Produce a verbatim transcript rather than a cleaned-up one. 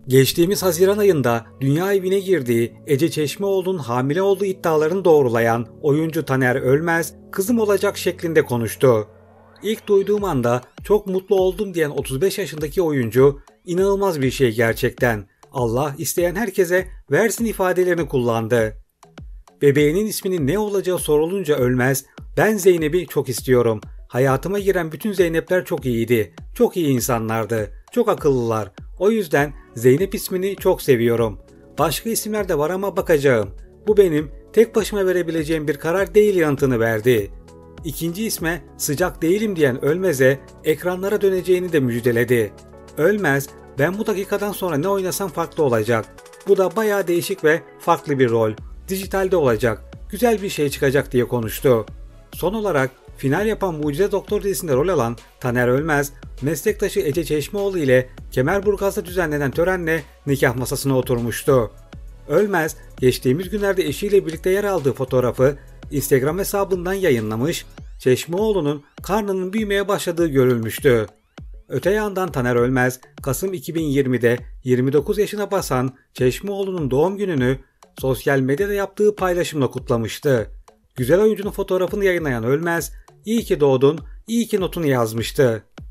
Geçtiğimiz Haziran ayında dünya evine girdiği Ece Çeşmeoğlu'nun hamile olduğu iddialarını doğrulayan oyuncu Taner Ölmez, kızım olacak şeklinde konuştu. İlk duyduğum anda çok mutlu oldum diyen otuz beş yaşındaki oyuncu, inanılmaz bir şey gerçekten. Allah isteyen herkese versin ifadelerini kullandı. Bebeğinin isminin ne olacağı sorulunca Ölmez, ben Zeynep'i çok istiyorum. Hayatıma giren bütün Zeynep'ler çok iyiydi. Çok iyi insanlardı. Çok akıllılar. O yüzden Zeynep ismini çok seviyorum. Başka isimler de var ama bakacağım. Bu benim tek başıma verebileceğim bir karar değil yanıtını verdi. İkinci isme sıcak değilim diyen Ölmez'e ekranlara döneceğini de müjdeledi. Ölmez, ben bu dakikadan sonra ne oynasam farklı olacak. Bu da bayağı değişik ve farklı bir rol. Dijitalde olacak. Güzel bir şey çıkacak diye konuştu. Son olarak final yapan Mucize Doktor dizisinde rol alan Taner Ölmez, meslektaşı Ece Çeşmeoğlu ile Kemerburgaz'da düzenlenen törenle nikah masasına oturmuştu. Ölmez, geçtiğimiz günlerde eşiyle birlikte yer aldığı fotoğrafı Instagram hesabından yayınlamış, Çeşmeoğlu'nun karnının büyümeye başladığı görülmüştü. Öte yandan Taner Ölmez, Kasım iki bin yirmide yirmi dokuz yaşına basan Çeşmeoğlu'nun doğum gününü sosyal medyada yaptığı paylaşımla kutlamıştı. Güzel oyuncunun fotoğrafını yayınlayan Ölmez, "İyi ki doğdun, iyi ki" notunu yazmıştı.